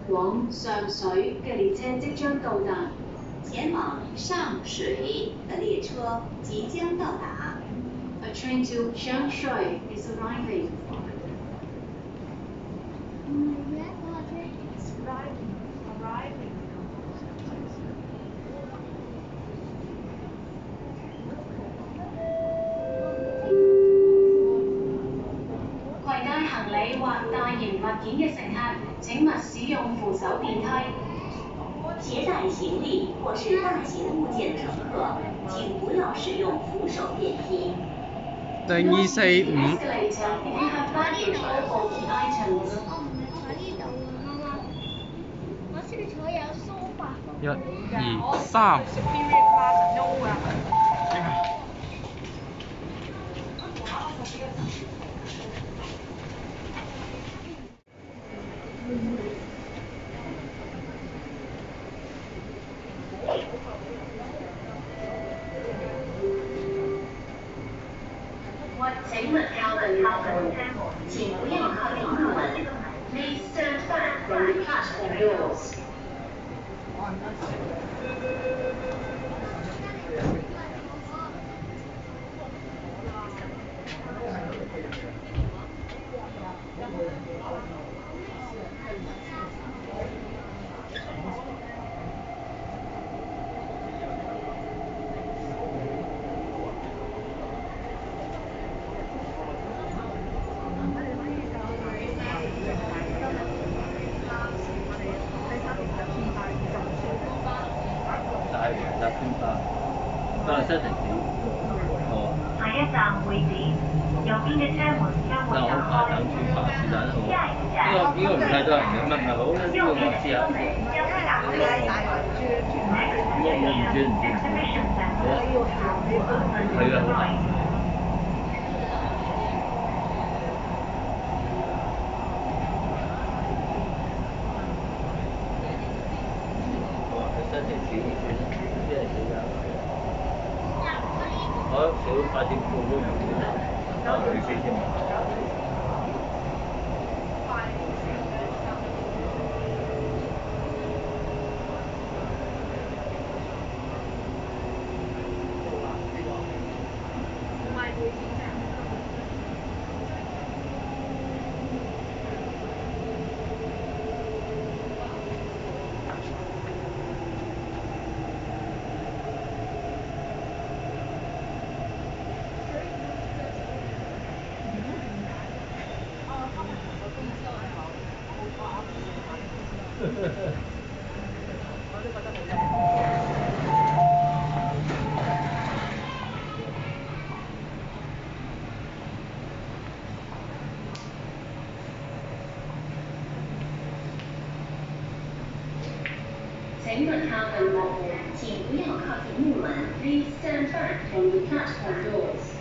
往上水嘅列車即將到達。 前往上水的列车即将到达。 A train to Shanghai is arriving. Arriving. 攜帶行李或大型物件嘅乘客，請勿使用扶手電梯。 携帶行李或是大型物件的乘客，請不要使用扶手電梯。 245。 我唔係坐呢度啊，媽媽。我識坐有梳化。 1、2、3。 请勿靠近幕門，請不要靠近幕門。Please stand back from the platform doors. 下一站會展，右邊嘅車門將會打開。下一站， 應該唔太多人嘅，咪好啦，呢個我試下。我唔知。係啊，好大。我少快啲過咗2打佢4添。 请勿靠近幕門，請不要靠近幕門。Please stand back from the platform doors.